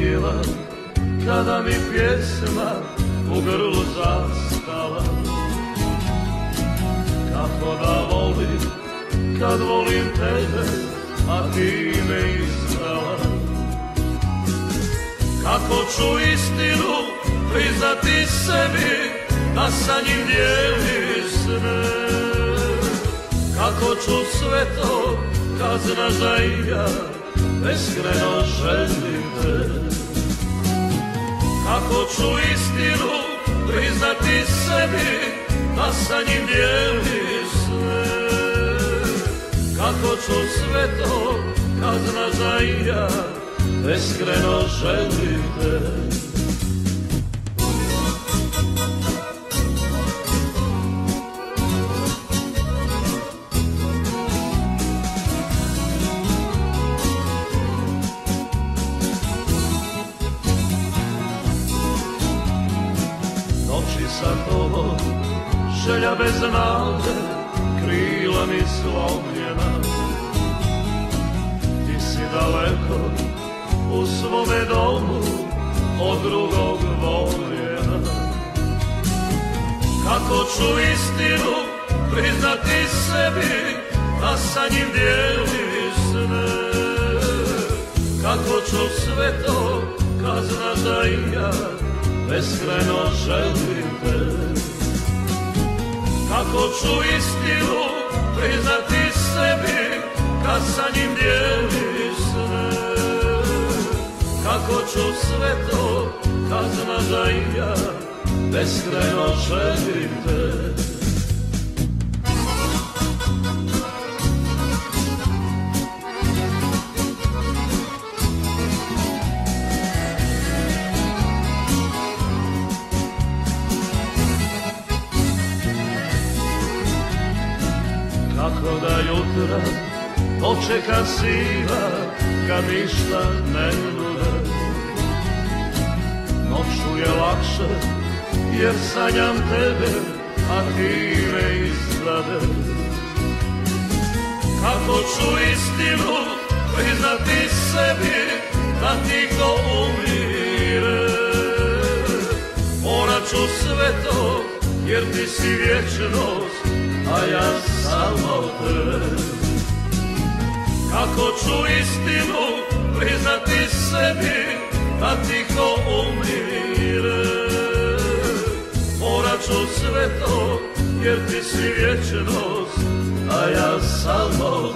bila kada mi pjesma u grlu zastala. Kako da volim kad volim tebe, a ti me izdala. Kako ću istinu priznati sebi da sa njim dijelim sne. Kako ću sve to kad znaš da i ja beskreno želim te. Kako ću istinu priznati sebi da sa njim dijelim sve. Kako ću sve to kad znaš da i ja beskreno želim te. Noći sa tobom, želja bez nade, krila mi slomljena. Ti si daleko u svome domu, od drugog voljena. Kako ću istinu priznati sebi da sa njim dijeliš sne. Kako ću sve to kad znaš da i ja beskreno želim te. Kako ću istinu priznati sebi kad sa njim dijeliš sve. Kako ću sve to kad znaš da i ja beskreno želim te. Kako da jutra dočeka siva kad ništa ne nude. Noću je lakše jer sanjam tebe, a ti me izdade. Kako ću istinu priznati sebi da tiho umire. Morat ću sve to jer ti si vječnost, a ja samo te. Kako ću istinu priznati sebi da tiho umire. Morat ću sve to jer ti si vječnost, a ja samo